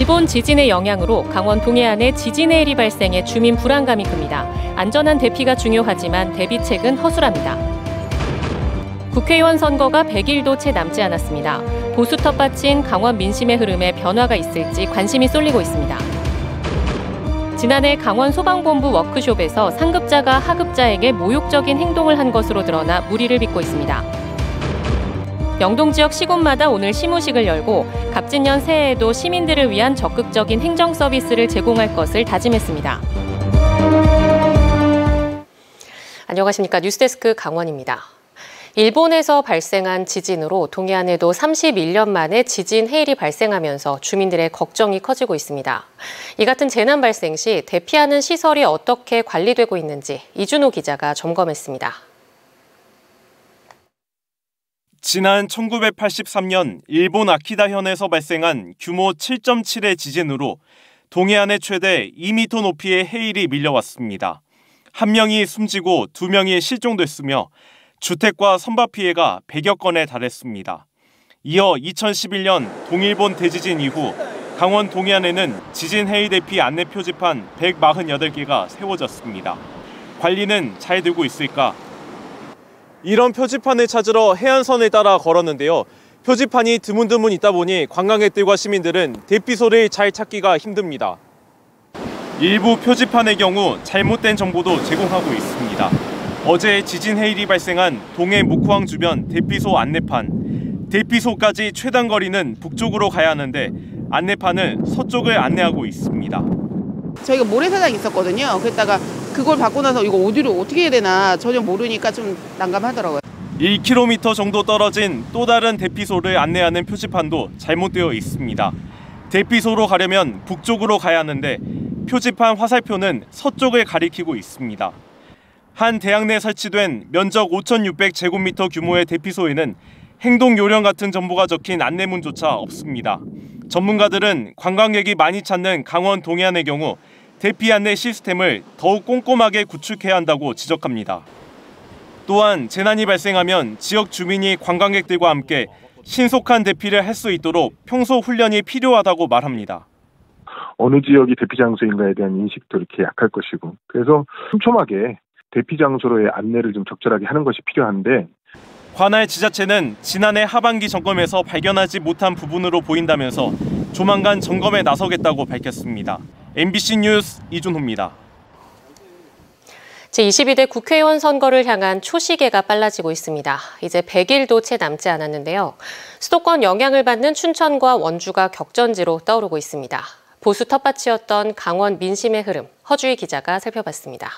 일본 지진의 영향으로 강원 동해안에 지진 해일이 발생해 주민 불안감이 큽니다. 안전한 대피가 중요하지만 대비책은 허술합니다. 국회의원 선거가 100일도 채 남지 않았습니다. 보수 텃밭인 강원 민심의 흐름에 변화가 있을지 관심이 쏠리고 있습니다. 지난해 강원 소방본부 워크숍에서 상급자가 하급자에게 모욕적인 행동을 한 것으로 드러나 물의를 빚고 있습니다. 영동 지역 시군마다 오늘 시무식을 열고 갑진년 새해에도 시민들을 위한 적극적인 행정 서비스를 제공할 것을 다짐했습니다. 안녕하십니까. 뉴스데스크 강원입니다. 일본에서 발생한 지진으로 동해안에도 31년 만에 지진 해일이 발생하면서 주민들의 걱정이 커지고 있습니다. 이 같은 재난 발생 시 대피하는 시설이 어떻게 관리되고 있는지 이준호 기자가 점검했습니다. 지난 1983년 일본 아키다현에서 발생한 규모 7.7의 지진으로 동해안의 최대 2m 높이의 해일이 밀려왔습니다. 1명이 숨지고 2명이 실종됐으며 주택과 선박 피해가 100여 건에 달했습니다. 이어 2011년 동일본 대지진 이후 강원 동해안에는 지진 해일 대피 안내 표지판 148개가 세워졌습니다. 관리는 잘 되고 있을까? 이런 표지판을 찾으러 해안선을 따라 걸었는데요. 표지판이 드문드문 있다 보니 관광객들과 시민들은 대피소를 잘 찾기가 힘듭니다. 일부 표지판의 경우 잘못된 정보도 제공하고 있습니다. 어제 지진 해일이 발생한 동해 묵호항 주변 대피소 안내판. 대피소까지 최단 거리는 북쪽으로 가야 하는데 안내판은 서쪽을 안내하고 있습니다. 저희가 모래사장이 있었거든요. 그랬다가 그걸 받고 나서 이거 어디로 어떻게 해야 되나 전혀 모르니까 좀 난감하더라고요. 1km 정도 떨어진 또 다른 대피소를 안내하는 표지판도 잘못되어 있습니다. 대피소로 가려면 북쪽으로 가야 하는데 표지판 화살표는 서쪽을 가리키고 있습니다. 한 대학 내 설치된 면적 5,600제곱미터 규모의 대피소에는 행동 요령 같은 정보가 적힌 안내문조차 없습니다. 전문가들은 관광객이 많이 찾는 강원 동해안의 경우 대피 안내 시스템을 더욱 꼼꼼하게 구축해야 한다고 지적합니다. 또한 재난이 발생하면 지역 주민이 관광객들과 함께 신속한 대피를 할 수 있도록 평소 훈련이 필요하다고 말합니다. 어느 지역이 대피 장소인가에 대한 인식도 이렇게 약할 것이고 그래서 촘촘하게 대피 장소로의 안내를 좀 적절하게 하는 것이 필요한데 관할 지자체는 지난해 하반기 점검에서 발견하지 못한 부분으로 보인다면서 조만간 점검에 나서겠다고 밝혔습니다. MBC 뉴스 이준호입니다. 제22대 국회의원 선거를 향한 초시계가 빨라지고 있습니다. 이제 100일도 채 남지 않았는데요. 수도권 영향을 받는 춘천과 원주가 격전지로 떠오르고 있습니다. 보수 텃밭이었던 강원 민심의 흐름, 허주희 기자가 살펴봤습니다.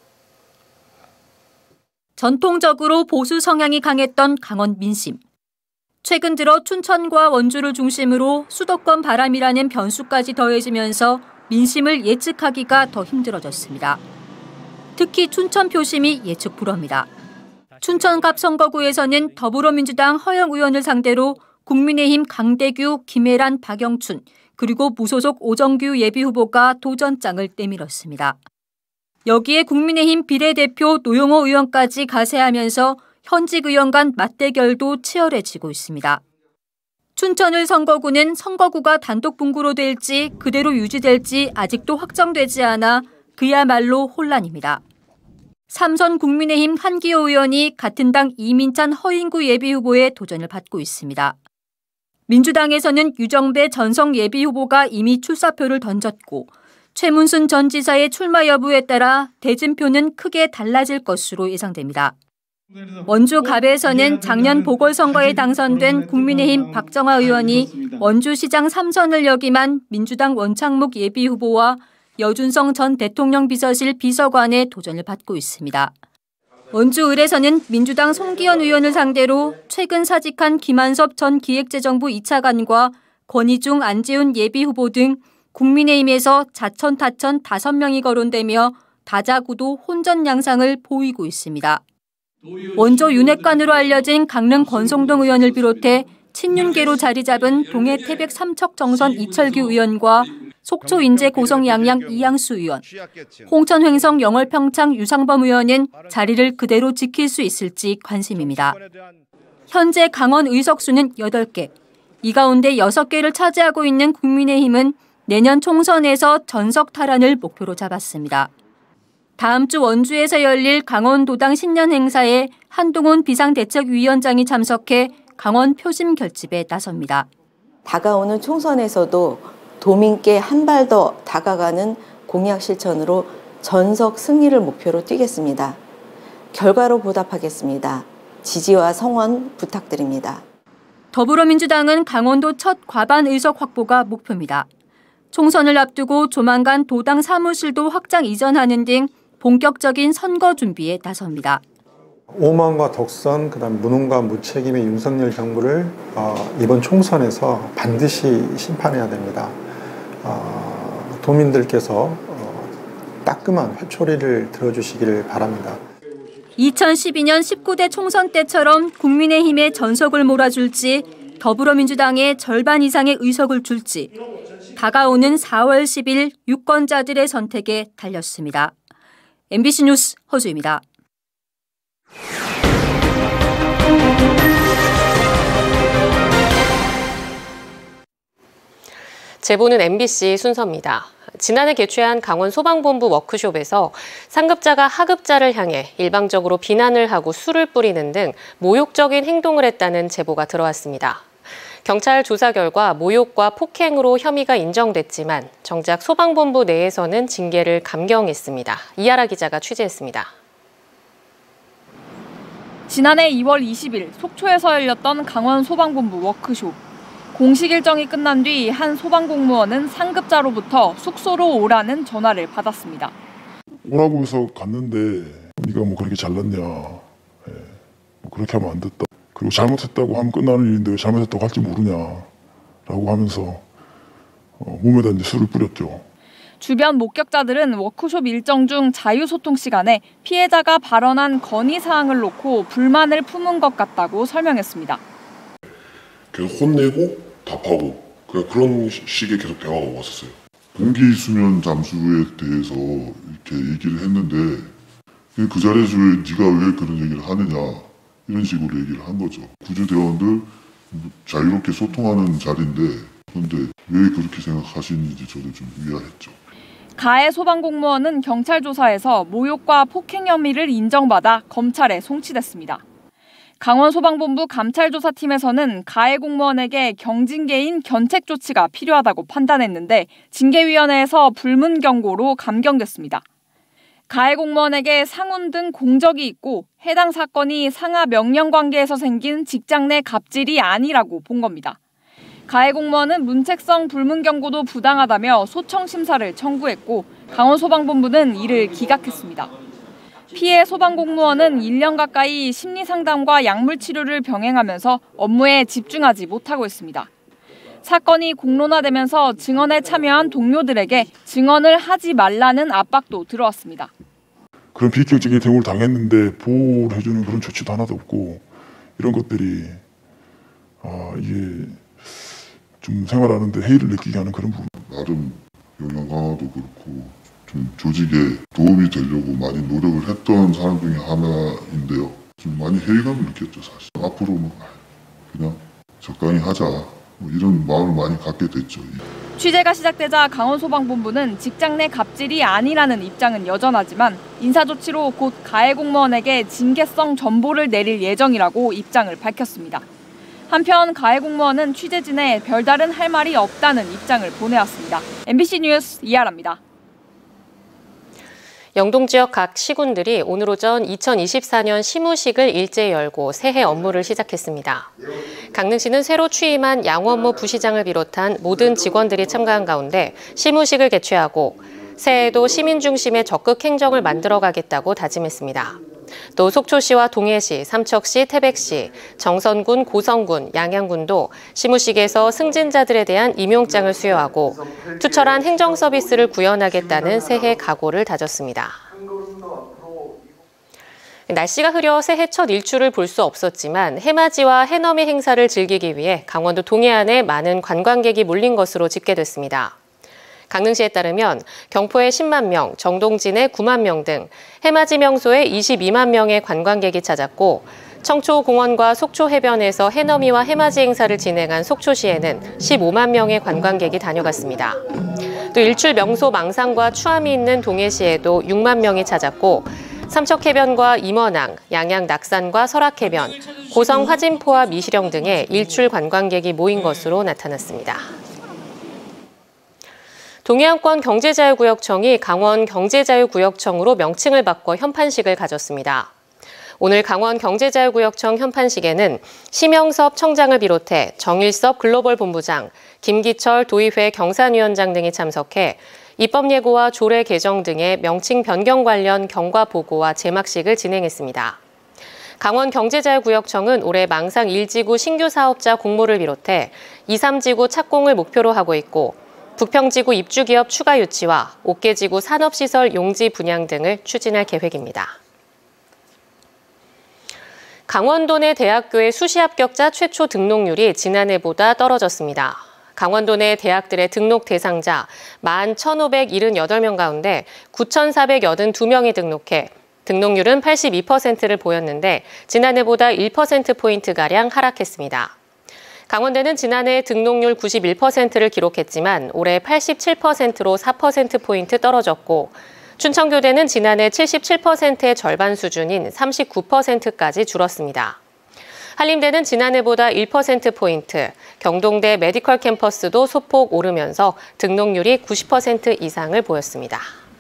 전통적으로 보수 성향이 강했던 강원 민심. 최근 들어 춘천과 원주를 중심으로 수도권 바람이라는 변수까지 더해지면서 민심을 예측하기가 더 힘들어졌습니다. 특히 춘천 표심이 예측 불허입니다. 춘천갑 선거구에서는 더불어민주당 허영 의원을 상대로 국민의힘 강대규, 김혜란, 박영춘, 그리고 무소속 오정규 예비후보가 도전장을 내밀었습니다. 여기에 국민의힘 비례대표 노영호 의원까지 가세하면서 현직 의원 간 맞대결도 치열해지고 있습니다. 춘천을 선거구는 선거구가 단독 분구로 될지 그대로 유지될지 아직도 확정되지 않아 그야말로 혼란입니다. 삼선 국민의힘 한기호 의원이 같은 당 이민찬 허인구 예비후보의 도전을 받고 있습니다. 민주당에서는 유정배 전성 예비후보가 이미 출사표를 던졌고 최문순 전 지사의 출마 여부에 따라 대진표는 크게 달라질 것으로 예상됩니다. 원주 갑에서는 작년 보궐선거에 당선된 국민의힘 박정아 의원이 원주시장 3선을 역임한 민주당 원창묵 예비후보와 여준성 전 대통령 비서실 비서관의 도전을 받고 있습니다. 원주 을에서는 민주당 송기현 의원을 상대로 최근 사직한 김한섭 전 기획재정부 2차관과 권희중 안재훈 예비후보 등 국민의힘에서 자천타천 5명이 거론되며 다자구도 혼전 양상을 보이고 있습니다. 원조 윤핵관으로 알려진 강릉 권성동 의원을 비롯해 친윤계로 자리 잡은 동해 태백 삼척 정선 이철규 의원과 속초 인제 고성 양양 이양수 의원, 홍천 횡성 영월 평창 유상범 의원은 자리를 그대로 지킬 수 있을지 관심입니다. 현재 강원 의석수는 8개, 이 가운데 6개를 차지하고 있는 국민의힘은 내년 총선에서 전석 탈환을 목표로 잡았습니다. 다음 주 원주에서 열릴 강원도당 신년 행사에 한동훈 비상대책위원장이 참석해 강원 표심 결집에 나섭니다. 다가오는 총선에서도 도민께 한 발 더 다가가는 공약 실천으로 전석 승리를 목표로 뛰겠습니다. 결과로 보답하겠습니다. 지지와 성원 부탁드립니다. 더불어민주당은 강원도 첫 과반 의석 확보가 목표입니다. 총선을 앞두고 조만간 도당 사무실도 확장 이전하는 등 본격적인 선거 준비에 나섭니다. 오만과 독선, 그다음 무능과 무책임의 윤석열 정부를 이번 총선에서 반드시 심판해야 됩니다. 도민들께서 따끔한 회초리를 들어주시기를 바랍니다. 2012년 19대 총선 때처럼 국민의힘에 전석을 몰아줄지 더불어민주당에 절반 이상의 의석을 줄지 다가오는 4월 10일 유권자들의 선택에 달렸습니다. MBC 뉴스 허주입니다. 제보는 MBC 순서입니다. 지난해 개최한 강원 소방본부 워크숍에서 상급자가 하급자를 향해 일방적으로 비난을 하고 술을 뿌리는 등 모욕적인 행동을 했다는 제보가 들어왔습니다. 경찰 조사 결과 모욕과 폭행으로 혐의가 인정됐지만 정작 소방본부 내에서는 징계를 감경했습니다. 이하라 기자가 취재했습니다. 지난해 2월 20일 속초에서 열렸던 강원 소방본부 워크숍. 공식 일정이 끝난 뒤 한 소방공무원은 상급자로부터 숙소로 오라는 전화를 받았습니다. 오라고 해서 갔는데 네가 뭐 그렇게 잘났냐, 뭐 그렇게 하면 안 됐다. 그리고 잘못했다고 하면 끝나는 일인데 왜 잘못했다고 할지 모르냐라고 하면서 몸에다 이제 술을 뿌렸죠. 주변 목격자들은 워크숍 일정 중 자유소통 시간에 피해자가 발언한 건의사항을 놓고 불만을 품은 것 같다고 설명했습니다. 계속 혼내고 답하고 그런 식의 계속 대화가 왔었어요. 공기수면 잠수에 대해서 이렇게 얘기를 했는데 그 자리에서 네가 왜 그런 얘기를 하느냐 이런 식으로 얘기를 한 거죠. 구조대원들 자유롭게 소통하는 자리인데 그런데 왜 그렇게 생각하시는지 저도 좀 의아했죠. 가해 소방공무원은 경찰 조사에서 모욕과 폭행 혐의를 인정받아 검찰에 송치됐습니다. 강원소방본부 감찰조사팀에서는 가해 공무원에게 경징계인 견책 조치가 필요하다고 판단했는데 징계위원회에서 불문 경고로 감경됐습니다. 가해 공무원에게 상훈 등 공적이 있고 해당 사건이 상하 명령 관계에서 생긴 직장 내 갑질이 아니라고 본 겁니다. 가해 공무원은 문책성 불문 경고도 부당하다며 소청 심사를 청구했고 강원소방본부는 이를 기각했습니다. 피해 소방공무원은 1년 가까이 심리상담과 약물치료를 병행하면서 업무에 집중하지 못하고 있습니다. 사건이 공론화되면서 증언에 참여한 동료들에게 증언을 하지 말라는 압박도 들어왔습니다. 그런 비격적인 대우를 당했는데 보호를 해주는 그런 조치도 하나도 없고 이런 것들이 이게 좀 생활하는데 해이를 느끼게 하는 그런 부분. 나름 역량 강화도 그렇고 좀 조직에 도움이 되려고 많이 노력을 했던 사람 중에 하나인데요. 좀 많이 회의감을 느꼈죠, 사실. 앞으로는 그냥 적당히 하자 뭐 이런 마음을 많이 갖게 됐죠. 취재가 시작되자 강원소방본부는 직장 내 갑질이 아니라는 입장은 여전하지만 인사조치로 곧 가해 공무원에게 징계성 전보를 내릴 예정이라고 입장을 밝혔습니다. 한편 가해 공무원은 취재진에 별다른 할 말이 없다는 입장을 보내왔습니다. MBC 뉴스 이하라입니다. 영동 지역 각 시군들이 오늘 오전 2024년 시무식을 일제히 열고 새해 업무를 시작했습니다. 강릉시는 새로 취임한 양원모 부시장을 비롯한 모든 직원들이 참가한 가운데 시무식을 개최하고 새해에도 시민 중심의 적극 행정을 만들어가겠다고 다짐했습니다. 또 속초시와 동해시, 삼척시, 태백시, 정선군, 고성군, 양양군도 시무식에서 승진자들에 대한 임용장을 수여하고 투철한 행정 서비스를 구현하겠다는 새해 각오를 다졌습니다. 날씨가 흐려 새해 첫 일출을 볼 수 없었지만 해맞이와 해넘이 행사를 즐기기 위해 강원도 동해안에 많은 관광객이 몰린 것으로 집계됐습니다. 강릉시에 따르면 경포에 10만 명, 정동진에 9만 명 등 해맞이 명소에 22만 명의 관광객이 찾았고 청초공원과 속초해변에서 해넘이와 해맞이 행사를 진행한 속초시에는 15만 명의 관광객이 다녀갔습니다. 또 일출 명소 망상과 추암이 있는 동해시에도 6만 명이 찾았고 삼척해변과 임원항, 양양 낙산과 설악해변, 고성 화진포와 미시령 등의 일출 관광객이 모인 것으로 나타났습니다. 동해안권 경제자유구역청이 강원 경제자유구역청으로 명칭을 바꿔 현판식을 가졌습니다. 오늘 강원 경제자유구역청 현판식에는 심영섭 청장을 비롯해 정일섭 글로벌 본부장, 김기철 도의회 경산위원장 등이 참석해 입법 예고와 조례 개정 등의 명칭 변경 관련 경과 보고와 제막식을 진행했습니다. 강원 경제자유구역청은 올해 망상 1지구 신규 사업자 공모를 비롯해 2, 3지구 착공을 목표로 하고 있고 북평지구 입주기업 추가 유치와 옥계지구 산업시설 용지 분양 등을 추진할 계획입니다. 강원도 내 대학교의 수시 합격자 최초 등록률이 지난해보다 떨어졌습니다. 강원도 내 대학들의 등록 대상자 11,578명 가운데 9,482명이 등록해 등록률은 82%를 보였는데 지난해보다 1%포인트가량 하락했습니다. 강원대는 지난해 등록률 91%를 기록했지만 올해 87%로 4%포인트 떨어졌고 춘천교대는 지난해 77%의 절반 수준인 39%까지 줄었습니다. 한림대는 지난해보다 1%포인트, 경동대 메디컬 캠퍼스도 소폭 오르면서 등록률이 90% 이상을 보였습니다.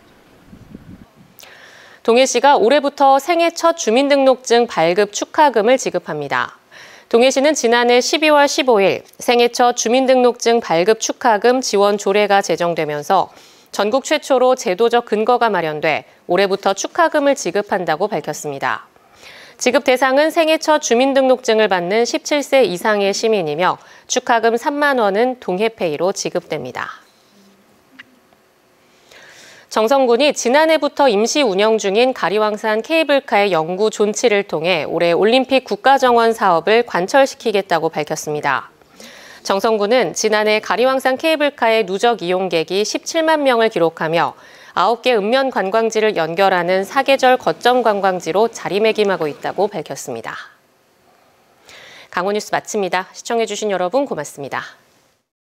동해시가 올해부터 생애 첫 주민등록증 발급 축하금을 지급합니다. 동해시는 지난해 12월 15일 생애 첫 주민등록증 발급 축하금 지원 조례가 제정되면서 전국 최초로 제도적 근거가 마련돼 올해부터 축하금을 지급한다고 밝혔습니다. 지급 대상은 생애 첫 주민등록증을 받는 17세 이상의 시민이며 축하금 3만 원은 동해페이로 지급됩니다. 정성군이 지난해부터 임시 운영 중인 가리왕산 케이블카의 영구 존치를 통해 올해 올림픽 국가정원 사업을 관철시키겠다고 밝혔습니다. 정성군은 지난해 가리왕산 케이블카의 누적 이용객이 17만 명을 기록하며 9개 읍면 관광지를 연결하는 사계절 거점 관광지로 자리매김하고 있다고 밝혔습니다. 강원뉴스 마칩니다. 시청해주신 여러분 고맙습니다.